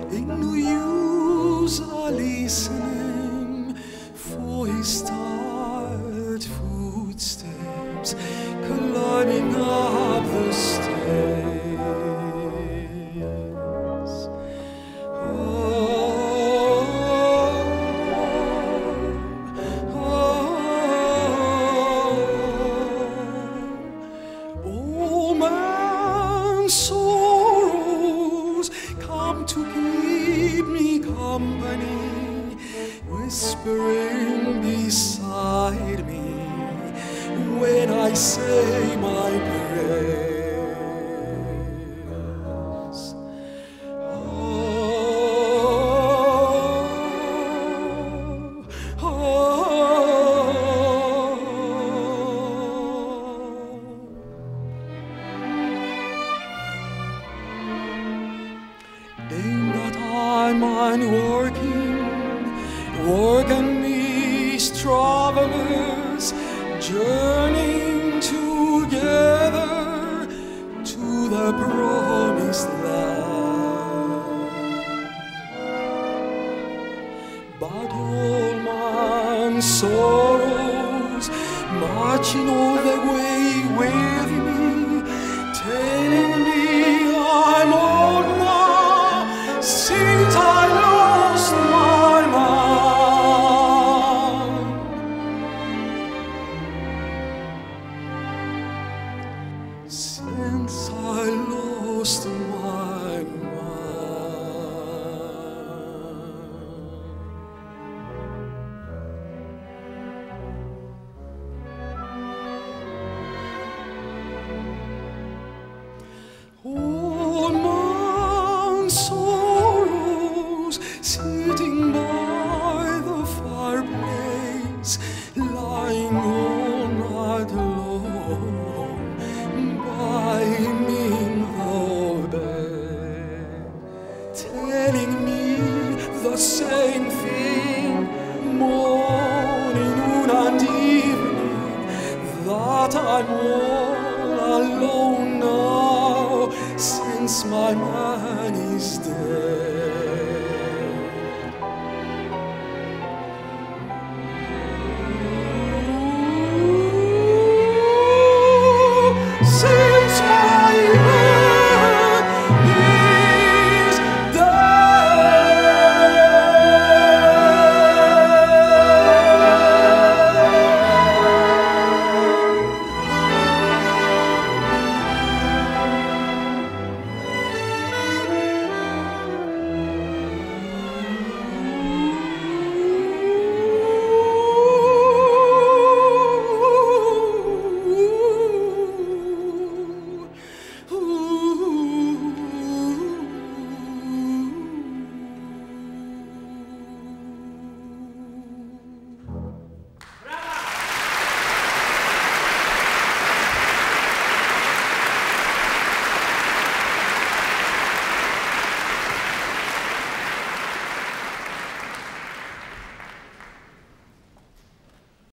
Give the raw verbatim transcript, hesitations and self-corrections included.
Ain't no use a listening for his tired footsteps climbing up the stairs. Oh, oh, oh, man's sorrows come to keep me company, whispering beside me when I say my prayers. Oh, oh, ain't that I mind working, working these travelers, journeying together to the promised land. But all man's sorrows marching all the way with me, telling me I'm old now since I lost my mind. Since I lost my mind. All man's sorrows sitting by the fireplace, lying all night alone by me in the bed, telling me the same thing morning, noon and evening, that I'm all alone now since my man is dead.